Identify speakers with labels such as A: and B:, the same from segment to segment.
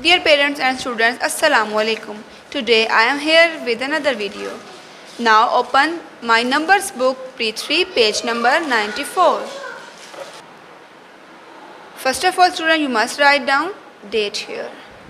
A: Dear parents and students, Assalamu alaikum. Today I am here with another video. Now open my numbers book Pre-3 page number 94. First of all student, you must write down date here.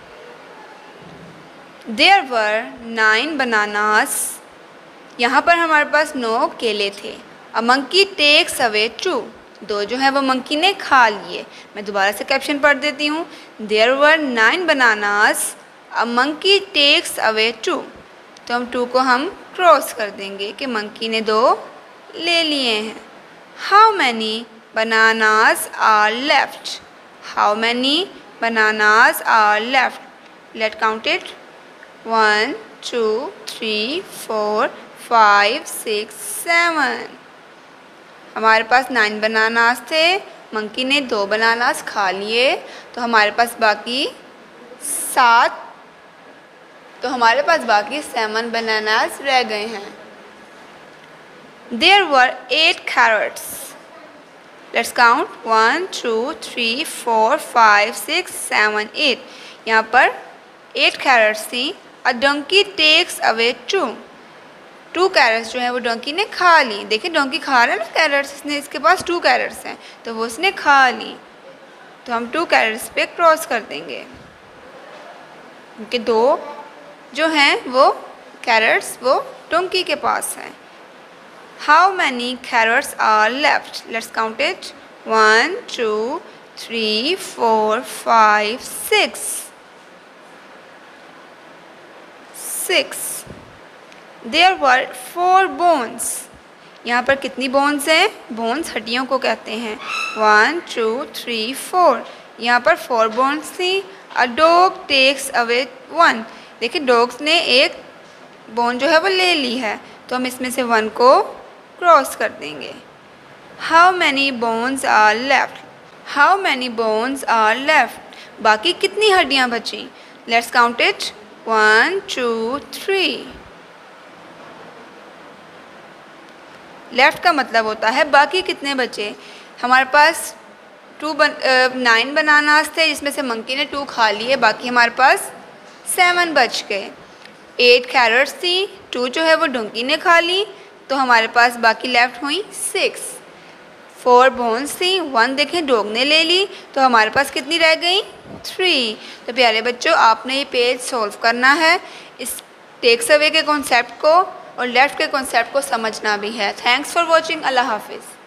A: There were 9 bananas. यहाँ पर हमारे पास 9 केले थे. A monkey takes away 2. 2 जो है वो monkey ने खा लिए. मैं दोबारा से कैप्शन पढ़ देती हूँ. There were 9 bananas. A monkey takes away 2. तो हम 2 को हम क्रॉस कर देंगे कि मंकी ने 2 ले लिए हैं. How many bananas are left? How many bananas are left? Let's count it. 1, 2, 3, 4, 5, 6, 7. हमारे पास 9 बनानास थे. मंकी ने 2 बनानास खा लिए. तो हमारे पास बाकी 7 बनानास रह गए हैं. There were 8 carrots. Let's count 1, 2, 3, 4, 5, 6, 7, 8. यहाँ पर 8 carrots थी. A donkey takes away 2. 2 carrots जो है वो डोंकी ने खा ली. देखिए डोंकी खा रहा है ना कैरेट्स. इसके पास 2 कैरेट्स हैं तो वो उसने खा ली. तो हम 2 कैरेट्स पे क्रॉस कर देंगे क्योंकि 2 जो हैं वो कैरेट्स वो डोंकी के पास हैं. How many carrots are left? Let's count it. 1, 2, 3, 4, 5, 6. There were 4 bones. यहाँ पर कितनी बोन्स हैं? बोन्स हड्डियों को कहते हैं. 1, 2, 3, 4. यहाँ पर 4 बोन्स थी. A dog takes away 1. देखिए डॉग्स ने एक बोन जो है वो ले ली है तो हम इसमें से 1 को क्रॉस कर देंगे. How many bones are left? How many bones are left? बाकी कितनी हड्डियाँ बची? Let's count it. 1, 2, 3. लेफ़्ट का मतलब होता है बाकी कितने बचे. हमारे पास 9 बनानास थे जिसमें से मंकी ने 2 खा लिए. बाकी हमारे पास 7 बच गए. 8 कैरेट्स थी. 2 जो है वो डोंकी ने खा ली तो हमारे पास बाकी लेफ़्ट हुई 6. 4 बोन्स थी. 1 देखें डॉग ने ले ली तो हमारे पास कितनी रह गई? 3. तो प्यारे बच्चों आपने ये पेज सॉल्व करना है. इस टेक्स अवे के कॉन्सेप्ट को और लेफ़्ट के कॉन्सेप्ट को समझना भी है. Thanks for watching. अल्लाह हाफिज़.